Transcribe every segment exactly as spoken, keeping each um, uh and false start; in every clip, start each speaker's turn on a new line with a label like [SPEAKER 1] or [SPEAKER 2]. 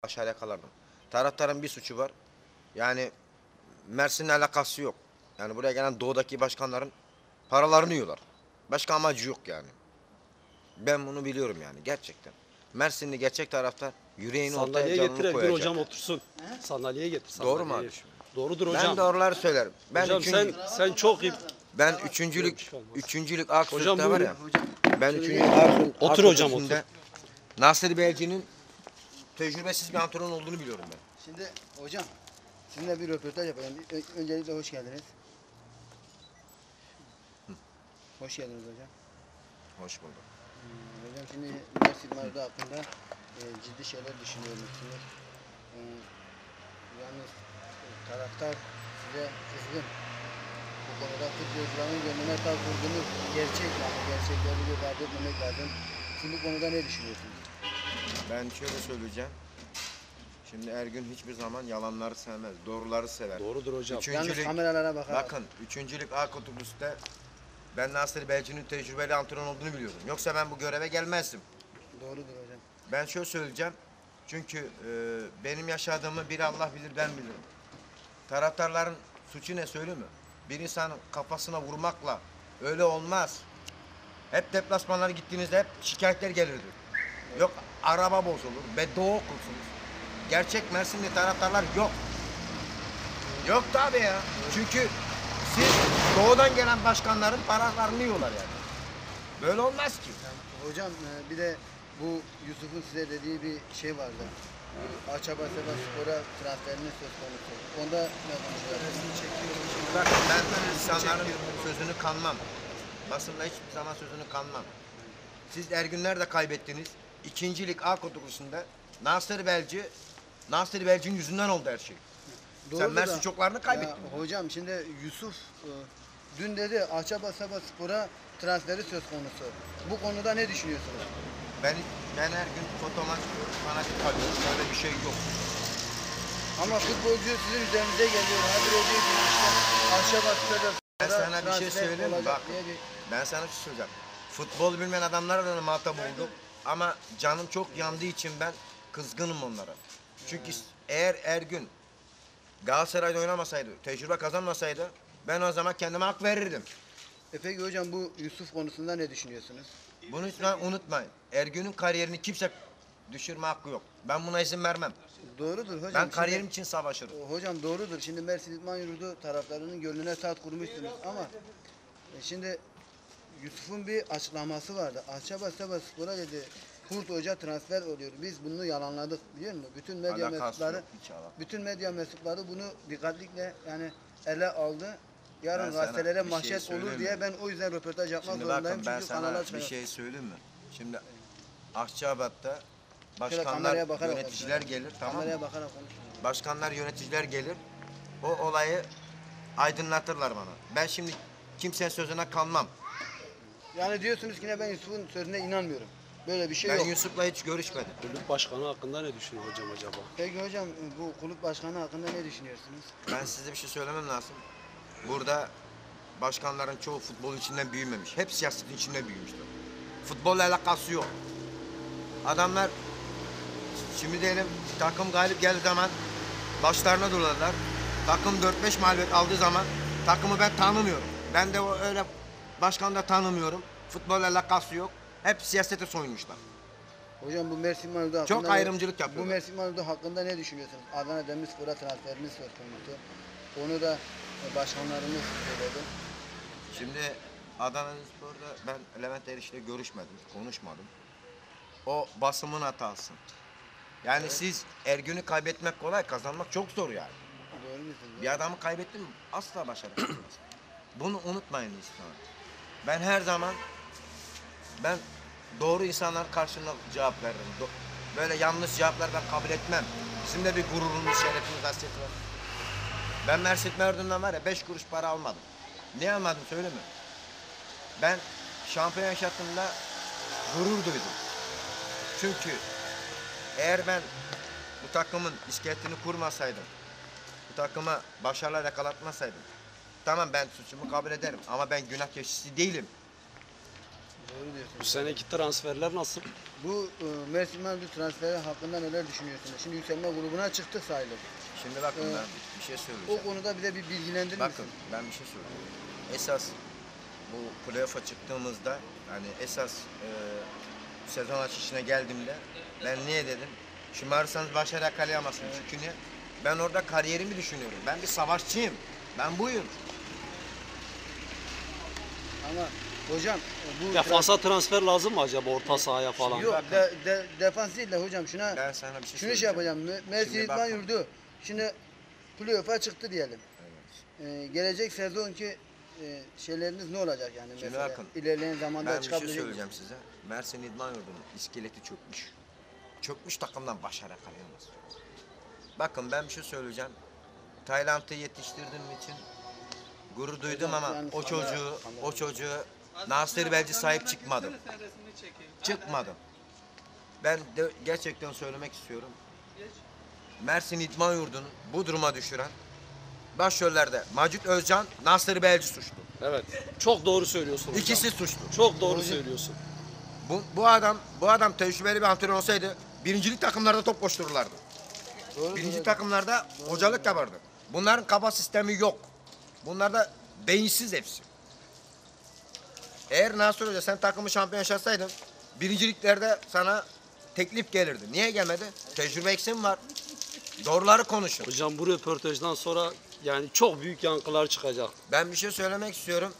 [SPEAKER 1] aşağı yakalardım. Taraftarın bir suçu var. Yani Mersin'le alakası yok. Yani buraya gelen doğudaki başkanların paralarını yiyorlar. Başka amacı yok yani. Ben bunu biliyorum yani gerçekten. Mersinli gerçek taraftar yüreğini ortaya
[SPEAKER 2] Sandalyeye getir
[SPEAKER 1] canını
[SPEAKER 2] Ergün
[SPEAKER 1] koyacak.
[SPEAKER 2] hocam otursun. Sandalyeye getir
[SPEAKER 1] Doğru mu
[SPEAKER 2] sandalyeyi.
[SPEAKER 1] abi şimdi?
[SPEAKER 2] Doğrudur
[SPEAKER 1] Ben
[SPEAKER 2] hocam.
[SPEAKER 1] doğruları söylerim. Ben
[SPEAKER 2] Hocam sen
[SPEAKER 1] üçüncü,
[SPEAKER 2] sen çok iyi.
[SPEAKER 1] ben
[SPEAKER 2] Yok,
[SPEAKER 1] üçüncülük,
[SPEAKER 2] bir şey olmaz.
[SPEAKER 1] üçüncülük
[SPEAKER 2] Hocam
[SPEAKER 1] Aksürk'te var
[SPEAKER 2] buyurun.
[SPEAKER 1] ya. Ben üçüncülük Aksürk,
[SPEAKER 2] Otur hocam, otur.
[SPEAKER 1] Nasır Belci'nin tecrübesiz bir antrenör olduğunu biliyorum ben.
[SPEAKER 3] Şimdi hocam sizinle bir röportaj yapalım. Ö- Öncelikle hoş geldiniz. Hoş geldiniz hocam.
[SPEAKER 1] Hoş bulduk.
[SPEAKER 3] Hmm, hocam şimdi Mersin Marada hakkında e, ciddi şeyler düşünüyormuşsunuz. E, yalnız e, taraftar size kızgın. Bu konuda futbolcuların gönlüne tav vurduğunuz gerçek yani gerçekleri göz ardı etmemek lazım. Siz bu konuda ne düşünüyorsunuz?
[SPEAKER 1] Ben şöyle söyleyeceğim. Şimdi Ergün hiçbir zaman yalanları sevmez, doğruları sever.
[SPEAKER 2] Doğrudur hocam.
[SPEAKER 3] Yalnız
[SPEAKER 1] Üçüncülük,
[SPEAKER 3] kameralara bakarak.
[SPEAKER 1] bakın üçüncülük A kategorisinde ben Nasır Belci'nin tecrübeli antrenör olduğunu biliyordum. Yoksa ben bu göreve gelmezdim.
[SPEAKER 3] Doğrudur hocam.
[SPEAKER 1] Ben şöyle söyleyeceğim. Çünkü e, benim yaşadığımı bir Allah bilir, ben bilirim. Taraftarların suçu ne söyleyeyim mi? Bir insanın kafasına vurmakla öyle olmaz. Hep deplasmanlara gittiğinizde hep şikayetler gelirdi. Yok araba bozulur, beddua okursunuz. Gerçek Mersinli taraftarlar yok. Yok tabii ya. Çünkü siz doğudan gelen başkanların paralarını yiyorlar yani. Böyle olmaz ki.
[SPEAKER 3] Hocam e, bir de bu Yusuf'un size dediği bir şey vardı. E, Açaba Spor'a transferinin söz konusu. Onda ne konuşuyorsunuz?
[SPEAKER 1] Bak ben insanların sözünü kanmam. Basında hiçbir zaman sözünü kanmam. Siz Ergünler de kaybettiniz. İkincilik A kategorisinde Nasır Belci, Nasır Belci'nin yüzünden oldu her şey. Sen
[SPEAKER 3] Doğrudur
[SPEAKER 1] Mersin
[SPEAKER 3] da-
[SPEAKER 1] çoklarını kaybettin.
[SPEAKER 3] Ya, hocam şimdi Yusuf e, dün dedi Açaba Spor'a transferi söz konusu. Bu konuda ne düşünüyorsunuz?
[SPEAKER 1] Ben ben her gün foto maç fanatik kalıyorum. Öyle bir şey yok.
[SPEAKER 3] Ama futbolcu sizin üzerinize geliyor. Hadi hoca işte Açaba Spor'a
[SPEAKER 1] Ben sana bir şey
[SPEAKER 3] transfer
[SPEAKER 1] söyleyeyim mi?
[SPEAKER 3] olacak
[SPEAKER 1] Bak
[SPEAKER 3] diye bir-
[SPEAKER 1] ben sana bir şey söyleyeceğim. Futbol bilmeyen adamlarla da muhatap oldum. Ama canım çok yandığı için ben kızgınım onlara. Çünkü eğer Ergün Galatasaray'da oynamasaydı, tecrübe kazanmasaydı ben o zaman kendime hak verirdim.
[SPEAKER 3] E peki hocam bu Yusuf konusunda ne düşünüyorsunuz?
[SPEAKER 1] Bunu lütfen unutmayın. Ergün'ün kariyerini kimse düşürme hakkı yok. Ben buna izin vermem.
[SPEAKER 3] Doğrudur hocam.
[SPEAKER 1] Ben
[SPEAKER 3] Şimdi-
[SPEAKER 1] kariyerim için savaşırım.
[SPEAKER 3] Hocam doğrudur. Şimdi Mersin İdman Yurdu taraftarının gönlüne saat kurmuşsunuz ama e, şimdi Yusuf'un bir açıklaması vardı. Akçabat Spor'a dedi Kurt Hoca transfer oluyor. Biz bunu yalanladık biliyor musun? Bütün medya
[SPEAKER 1] Alakası
[SPEAKER 3] mensupları
[SPEAKER 1] yok, hiç alakası.
[SPEAKER 3] bütün medya mensupları bunu dikkatlikle yani ele aldı. Yarın
[SPEAKER 1] Ben sana
[SPEAKER 3] gazetelere
[SPEAKER 1] bir şey
[SPEAKER 3] manşet
[SPEAKER 1] söyleyeyim
[SPEAKER 3] olur
[SPEAKER 1] mi?
[SPEAKER 3] diye ben o yüzden röportaj yapmak
[SPEAKER 1] Şimdi
[SPEAKER 3] zorundayım.
[SPEAKER 1] bakın ben
[SPEAKER 3] Çünkü
[SPEAKER 1] sana
[SPEAKER 3] kanala
[SPEAKER 1] bir
[SPEAKER 3] çıkıyor.
[SPEAKER 1] şey söyleyeyim mi? Şimdi Akçabat'ta
[SPEAKER 3] Şöyle
[SPEAKER 1] başkanlar,
[SPEAKER 3] kameraya bakarak
[SPEAKER 1] yöneticiler
[SPEAKER 3] konuş.
[SPEAKER 1] gelir tamam mı?
[SPEAKER 3] Kameraya bakarak konuş.
[SPEAKER 1] Başkanlar, yöneticiler gelir. O olayı aydınlatırlar bana. Ben şimdi kimsenin sözüne kanmam.
[SPEAKER 3] Yani diyorsunuz ki ne ben Yusuf'un sözüne inanmıyorum. Böyle bir şey
[SPEAKER 1] Ben
[SPEAKER 3] yok.
[SPEAKER 1] Yusuf'la hiç görüşmedim.
[SPEAKER 2] Kulüp başkanı hakkında ne düşünüyor hocam acaba?
[SPEAKER 3] Peki hocam bu kulüp başkanı hakkında ne düşünüyorsunuz?
[SPEAKER 1] Ben size bir şey söylemem lazım. Burada başkanların çoğu futbol içinden büyümemiş. Hep siyasetin içinde büyümüşler. Futbolla alakası yok. Adamlar şimdi diyelim takım galip geldiği zaman başlarına dururlar. Takım dört beş mağlubiyet aldığı zaman takımı ben tanımıyorum. Ben de o öyle başkanı da tanımıyorum. Futbolla alakası yok. Hep siyasete soyunmuşlar.
[SPEAKER 3] Hocam bu Mersin Manu'da hakkında...
[SPEAKER 1] Çok ayrımcılık
[SPEAKER 3] Bu
[SPEAKER 1] yapıyorlar.
[SPEAKER 3] Mersin Manu'da hakkında ne düşünüyorsunuz? Adana Demirspor'a transferimiz söz konusu. Onu da e, başkanlarımız söyledi.
[SPEAKER 1] Şimdi Adana Demirspor'da ben Levent Eriş'le görüşmedim, konuşmadım. O basımın hatası. Yani siz Ergün'ü kaybetmek kolay, kazanmak çok zor yani.
[SPEAKER 3] Doğru musunuz?
[SPEAKER 1] Bir adamı kaybettin mi asla başaramazsınız. Bunu unutmayın insanlar. Ben her zaman ben doğru insanların karşılığında cevap veririm. Do- Böyle yanlış cevaplar ben kabul etmem. Bizim de bir gururumuz, şerefimiz, hasretimiz var. Ben Mersin Merdun'dan var ya beş kuruş para almadım. Niye almadım söyleme. Ben şampiyon yaşattığımda gurur duydum. Çünkü eğer ben bu takımın iskeletini kurmasaydım, bu takıma başarılar yakalatmasaydım, tamam ben suçumu kabul ederim ama ben günah keçisi değilim.
[SPEAKER 3] Doğru
[SPEAKER 2] Bu
[SPEAKER 3] diyorsunuz.
[SPEAKER 2] seneki transferler nasıl?
[SPEAKER 3] Bu e, Mersin İdman transferi hakkında neler düşünüyorsunuz? Şimdi yükselme grubuna çıktık sayılır.
[SPEAKER 1] Şimdi bakın
[SPEAKER 3] Ee,
[SPEAKER 1] ben bir şey
[SPEAKER 3] O
[SPEAKER 1] söyleyeceğim.
[SPEAKER 3] konuda bize bir bilgilendirir
[SPEAKER 1] Bakın
[SPEAKER 3] misin?
[SPEAKER 1] ben bir şey söyleyeyim. Esas bu playoff'a çıktığımızda hani esas e, sezon açışına geldiğimde ben niye dedim? Şımarırsanız başarı yakalayamazsınız. Çünkü niye? Ben orada kariyerimi düşünüyorum. Ben bir savaşçıyım. Ben buyum.
[SPEAKER 3] Ama hocam e, bu
[SPEAKER 2] Defansa transfer lazım mı acaba orta sahaya falan?
[SPEAKER 3] Yok
[SPEAKER 1] Bakın.
[SPEAKER 3] de, de, defans değil de hocam şuna
[SPEAKER 1] Ben sana bir şey
[SPEAKER 3] şunu şey
[SPEAKER 1] söyleyeceğim.
[SPEAKER 3] yapacağım. Me- Mersin
[SPEAKER 1] Şimdi
[SPEAKER 3] İdman
[SPEAKER 1] bakın.
[SPEAKER 3] Yurdu şimdi playoff'a çıktı diyelim.
[SPEAKER 1] Evet.
[SPEAKER 3] Ee, gelecek sezonki e, şeyleriniz ne olacak yani
[SPEAKER 1] Şimdi
[SPEAKER 3] mesela?
[SPEAKER 1] bakın,
[SPEAKER 3] İlerleyen zamanda
[SPEAKER 1] Ben bir şey
[SPEAKER 3] çıkabilecek
[SPEAKER 1] söyleyeceğim size. Mersin İdman Yurdu'nun iskeleti çökmüş. Çökmüş takımdan başarı yakalayamaz. Bakın ben bir şey söyleyeceğim. Tayland'ı yetiştirdiğim için gurur duydum ama
[SPEAKER 3] yani
[SPEAKER 1] o
[SPEAKER 3] kamera-
[SPEAKER 1] çocuğu,
[SPEAKER 3] kamera-
[SPEAKER 1] o çocuğu Nasır Belci sahip çıkmadım. Çıkmadım. Ben de gerçekten söylemek istiyorum. Mersin İdman Yurdu'nu bu duruma düşüren başrollerde Macit Özcan, Nasır Belci suçlu.
[SPEAKER 2] Evet. Çok doğru söylüyorsun hocam.
[SPEAKER 1] İkisi suçlu.
[SPEAKER 2] Çok doğru
[SPEAKER 3] Hocam-
[SPEAKER 2] söylüyorsun.
[SPEAKER 1] Bu, bu adam bu adam tecrübeli bir antrenör olsaydı birincilik takımlarda top koştururlardı.
[SPEAKER 3] Doğru,
[SPEAKER 1] Birinci
[SPEAKER 3] doğru.
[SPEAKER 1] takımlarda hocalık yapardı. Bunların kafa sistemi yok. Bunlarda beyinsiz hepsi. Eğer Nasır Hoca sen takımı şampiyon yaşatsaydın birinciliklerde sana teklif gelirdi. Niye gelmedi? Tecrübe eksim var. Doğruları konuşun.
[SPEAKER 2] Hocam bu röportajdan sonra yani çok büyük yankılar çıkacak.
[SPEAKER 1] Ben bir şey söylemek istiyorum.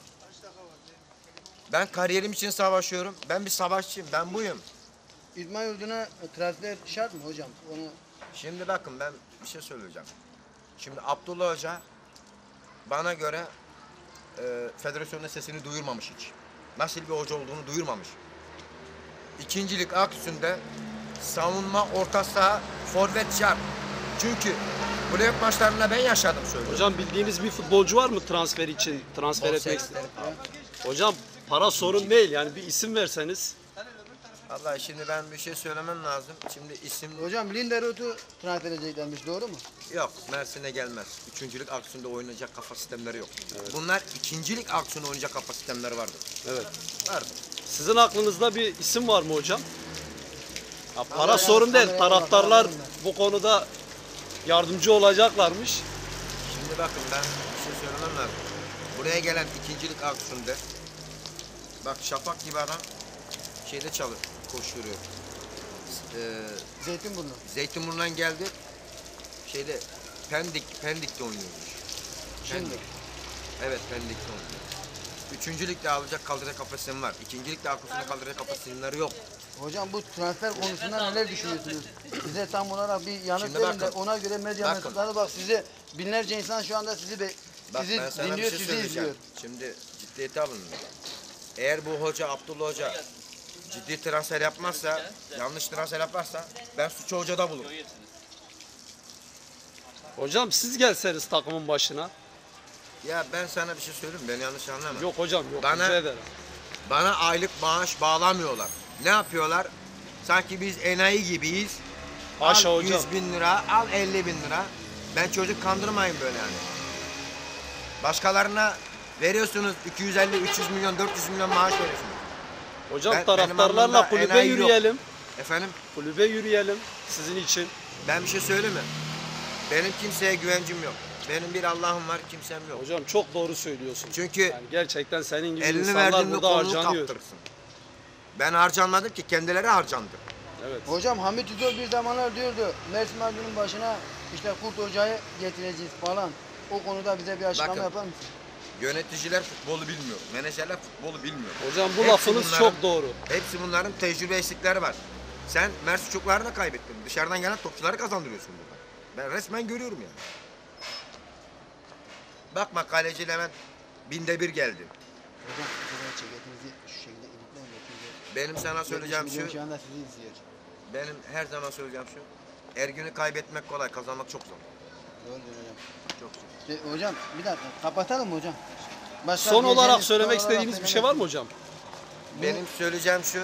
[SPEAKER 1] Ben kariyerim için savaşıyorum. Ben bir savaşçıyım. Ben buyum.
[SPEAKER 3] İdman Yurdu'na transfer şart mı hocam? Onu
[SPEAKER 1] Şimdi bakın ben bir şey söyleyeceğim. Şimdi Abdullah Hoca bana göre e, federasyonun sesini duyurmamış hiç. Nasıl bir hoca olduğunu duyurmamış. İkincilik aksünde savunma, orta saha, forvet şart. Çünkü playoff maçlarında ben yaşadım söylüyorum.
[SPEAKER 2] Hocam bildiğiniz bir futbolcu var mı transfer için transfer etmek isteyen? Hocam para sorun değil yani bir isim verseniz.
[SPEAKER 1] Vallahi şimdi ben bir şey söylemem lazım. Şimdi isim
[SPEAKER 3] hocam Linderot'u transfer edeceklermiş doğru mu?
[SPEAKER 1] yok. Mersin'e gelmez. Üçüncülük aksiyonda oynayacak kafa sistemleri yok. Bunlar ikincilik aksiyonda oynayacak kafa sistemleri vardır.
[SPEAKER 2] Evet.
[SPEAKER 1] Vardır.
[SPEAKER 2] Sizin aklınızda bir isim var mı hocam? Ya para
[SPEAKER 3] Kameraya-
[SPEAKER 2] sorun değil.
[SPEAKER 3] kameraya
[SPEAKER 2] Taraftarlar
[SPEAKER 3] bakalım
[SPEAKER 2] bu konuda yardımcı olacaklarmış.
[SPEAKER 1] Şimdi bakın ben bir şey söylemem lazım. Buraya gelen ikincilik aksiyonda bak Şafak gibi adam şeyde çalır, koşturuyor. Ee,
[SPEAKER 3] Zeytinburnu.
[SPEAKER 1] Zeytinburnu'ndan geldi. Şeyde Pendik, Pendik'te oynuyormuş.
[SPEAKER 3] Şimdi.
[SPEAKER 1] Pendik. Evet Pendik'te oynuyor. Üçüncü ligde alacak kaldıracak kapasitesi var. İkinci ligde arkasında kaldıracak kapasiteleri yok.
[SPEAKER 3] Hocam bu transfer konusunda neler düşünüyorsunuz? Size tam olarak bir yanıt
[SPEAKER 1] Şimdi
[SPEAKER 3] verin de
[SPEAKER 1] bakın.
[SPEAKER 3] ona göre medya
[SPEAKER 1] Bakın.
[SPEAKER 3] mensupları bak size binlerce insan şu anda sizi be,
[SPEAKER 1] Bak
[SPEAKER 3] sizi
[SPEAKER 1] ben sana
[SPEAKER 3] dinliyor,
[SPEAKER 1] bir şey
[SPEAKER 3] sizi
[SPEAKER 1] söyleyeceğim.
[SPEAKER 3] izliyor.
[SPEAKER 1] Şimdi ciddiyete alın. Eğer bu hoca Abdullah Hoca ciddi transfer yapmazsa, yanlış transfer yaparsa ben suçu hocada bulurum.
[SPEAKER 2] Hocam siz gelseniz takımın başına.
[SPEAKER 1] Ya ben sana bir şey söyleyeyim, beni yanlış anlama.
[SPEAKER 2] Yok hocam yok.
[SPEAKER 1] Bana-
[SPEAKER 2] Rica ederim.
[SPEAKER 1] Bana aylık maaş bağlamıyorlar. Ne yapıyorlar? Sanki biz enayi gibiyiz.
[SPEAKER 2] Haşa
[SPEAKER 1] al
[SPEAKER 2] hocam.
[SPEAKER 1] yüz bin lira, al elli bin lira. Ben çocuk kandırmayın böyle yani. Başkalarına veriyorsunuz iki yüz elli, üç yüz milyon, dört yüz milyon maaş veriyorsunuz.
[SPEAKER 2] Hocam
[SPEAKER 1] Ben- benim
[SPEAKER 2] taraftarlarla
[SPEAKER 1] anlamda
[SPEAKER 2] kulübe
[SPEAKER 1] enayi yok.
[SPEAKER 2] yürüyelim.
[SPEAKER 1] Efendim,
[SPEAKER 2] Kulübe yürüyelim sizin için.
[SPEAKER 1] ben bir şey söyleyeyim mi? Benim kimseye güvencim yok. Benim bir Allah'ım var, kimsem yok.
[SPEAKER 2] Hocam çok doğru söylüyorsun.
[SPEAKER 1] Çünkü
[SPEAKER 2] Yani gerçekten senin gibi
[SPEAKER 1] elini
[SPEAKER 2] insanlar
[SPEAKER 1] verdiğinde
[SPEAKER 2] burada
[SPEAKER 1] kolunu
[SPEAKER 2] harcanıyor.
[SPEAKER 1] kaptırsın. Ben harcanmadım ki, kendileri harcandı.
[SPEAKER 2] Evet.
[SPEAKER 3] Hocam Hamit Yüzol bir zamanlar diyordu Mersin Avcı'nın başına işte Kurt Hoca'yı getireceğiz falan. O konuda bize bir açıklama
[SPEAKER 1] Bakın.
[SPEAKER 3] yapar mısın?
[SPEAKER 1] Yöneticiler futbolu bilmiyor. Menajerler futbolu bilmiyor.
[SPEAKER 2] Hocam bu
[SPEAKER 1] Hepsi
[SPEAKER 2] lafınız
[SPEAKER 1] bunların-
[SPEAKER 2] çok doğru.
[SPEAKER 1] Hepsi bunların tecrübe eksikleri var. Sen Mersin çocuklarını da kaybettin. Dışarıdan gelen topçuları kazandırıyorsun burada. Ben resmen görüyorum yani. Bakma kaleci Levent binde bir geldi.
[SPEAKER 3] Hocam sizin ceketinizi şu şekilde ilikleyin de
[SPEAKER 1] Benim sana söyleyeceğim
[SPEAKER 3] milyon
[SPEAKER 1] şu,
[SPEAKER 3] şu anda sizi izliyor.
[SPEAKER 1] benim her zaman söyleyeceğim şu. Ergün'ü kaybetmek kolay, kazanmak çok zor.
[SPEAKER 3] Doğru diyor hocam.
[SPEAKER 1] Çok zor.
[SPEAKER 3] E, hocam bir dakika kapatalım mı hocam? Başka
[SPEAKER 2] Son olarak
[SPEAKER 3] diyeceğiniz,
[SPEAKER 2] söylemek
[SPEAKER 3] son olarak
[SPEAKER 2] istediğiniz bir şey var mı
[SPEAKER 3] söylemek-
[SPEAKER 2] hocam?
[SPEAKER 1] Benim söyleyeceğim şu.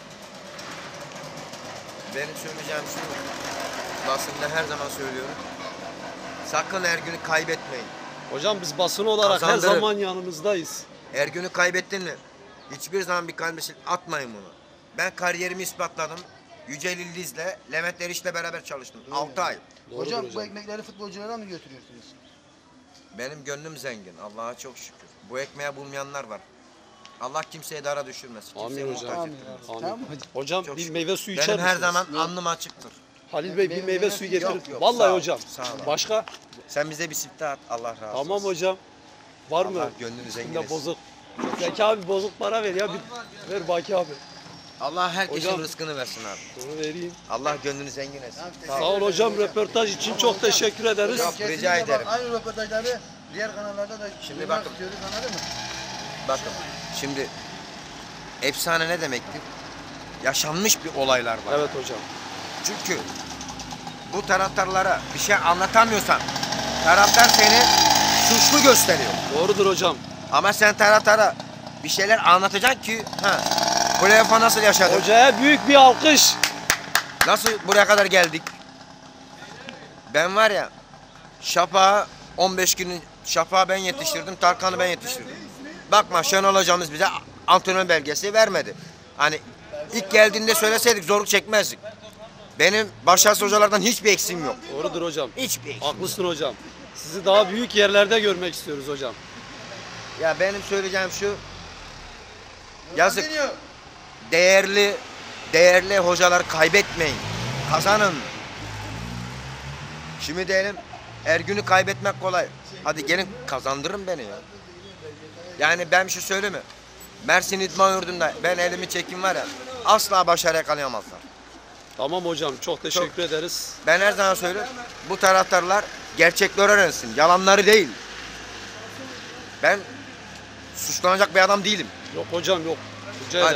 [SPEAKER 1] Benim söyleyeceğim şu. Basında her zaman söylüyorum. Sakın Ergün'ü kaybetmeyin.
[SPEAKER 2] Hocam biz basın olarak her
[SPEAKER 1] Kazandırın.
[SPEAKER 2] zaman yanınızdayız.
[SPEAKER 1] Ergün'ü kaybettin mi? Hiçbir zaman bir kalbesi atmayın bunu. Ben kariyerimi ispatladım. Yücel İldiz'le, Levent Eriş'le beraber çalıştım. altı ay.
[SPEAKER 2] Doğrudur
[SPEAKER 3] Hocam,
[SPEAKER 2] hocam.
[SPEAKER 3] bu ekmekleri futbolculara mı götürüyorsunuz?
[SPEAKER 1] Benim gönlüm zengin. Allah'a çok şükür. Bu ekmeği bulmayanlar var. Allah kimseye dara düşürmesin. Kimseye
[SPEAKER 2] Amin hocam.
[SPEAKER 1] muhtaç
[SPEAKER 3] Amin
[SPEAKER 1] ettirmesin.
[SPEAKER 3] abi.
[SPEAKER 2] Amin.
[SPEAKER 3] Tamam mı hocam?
[SPEAKER 2] Hocam
[SPEAKER 1] Çok
[SPEAKER 2] bir
[SPEAKER 1] şükür.
[SPEAKER 2] meyve suyu içer
[SPEAKER 1] Benim her
[SPEAKER 2] misiniz?
[SPEAKER 1] zaman alnım açıktır.
[SPEAKER 2] Halil Bey bir
[SPEAKER 3] Meyve-
[SPEAKER 2] meyve
[SPEAKER 3] meyve
[SPEAKER 2] suyu
[SPEAKER 3] suyu-
[SPEAKER 2] getirin.
[SPEAKER 1] Yok, yok,
[SPEAKER 2] Vallahi
[SPEAKER 1] sağ ol,
[SPEAKER 2] hocam.
[SPEAKER 1] sağ ol.
[SPEAKER 2] Başka?
[SPEAKER 1] Sen bize bir sipte at. Allah razı olsun.
[SPEAKER 2] Tamam hocam. Var mı?
[SPEAKER 1] Allah gönlünü zengin
[SPEAKER 2] Üstünde
[SPEAKER 1] etsin.
[SPEAKER 2] bozuk. Zeki abi bozuk para ver ya. Bir, ver Baki abi.
[SPEAKER 1] Allah herkesin
[SPEAKER 2] Hocam.
[SPEAKER 1] rızkını versin abi.
[SPEAKER 2] Bunu vereyim.
[SPEAKER 1] Allah gönlünü zengin etsin.
[SPEAKER 2] Sağ ol hocam. Röportaj için çok teşekkür ederiz.
[SPEAKER 1] Hocam,
[SPEAKER 3] Kesinlikle
[SPEAKER 1] rica
[SPEAKER 3] bak,
[SPEAKER 1] ederim.
[SPEAKER 3] Aynı röportajları diğer kanallarda da
[SPEAKER 1] Şimdi
[SPEAKER 3] duymak
[SPEAKER 1] bakın.
[SPEAKER 3] istiyoruz, anladın mı?
[SPEAKER 1] Bakın şimdi efsane ne demektir? Yaşanmış bir olaylar var.
[SPEAKER 2] Evet hocam.
[SPEAKER 1] Çünkü bu taraftarlara bir şey anlatamıyorsan taraftar seni suçlu gösteriyor.
[SPEAKER 2] Doğrudur hocam.
[SPEAKER 1] Ama sen taraftara bir şeyler anlatacaksın ki ha, playoff'a nasıl yaşadık?
[SPEAKER 2] Hocaya büyük bir alkış.
[SPEAKER 1] Nasıl buraya kadar geldik? Ben var ya Şafak'ı on beş günü Şafak'ı ben yetiştirdim, Tarkan'ı ben yetiştirdim. Bakma Şenol hocamız bize antrenör belgesi vermedi. Hani ilk geldiğinde söyleseydik zorluk çekmezdik. Benim başarısız hocalardan hiçbir eksiğim yok.
[SPEAKER 2] Doğrudur hocam.
[SPEAKER 1] Hiçbir eksiğim.
[SPEAKER 2] Haklısın hocam. Sizi daha büyük yerlerde görmek istiyoruz hocam.
[SPEAKER 1] Ya benim söyleyeceğim şu. Yazık. Değerli değerli hocalar kaybetmeyin. Kazanın. Şimdi diyelim Ergün'ü kaybetmek kolay. Hadi gelin kazandırın beni ya. Yani ben bir şey söyleyeyim mi? Mersin İdman Yurdu'nda ben elimi çekim var ya asla başarı yakalayamazlar.
[SPEAKER 2] Tamam hocam. Çok teşekkür ederiz.
[SPEAKER 1] Ben her zaman söylüyorum. Bu taraftarlar gerçekleri öğrensin. Yalanları değil. Ben suçlanacak bir adam değilim.
[SPEAKER 2] Yok hocam yok. Rica
[SPEAKER 1] Hadi.
[SPEAKER 2] ederim.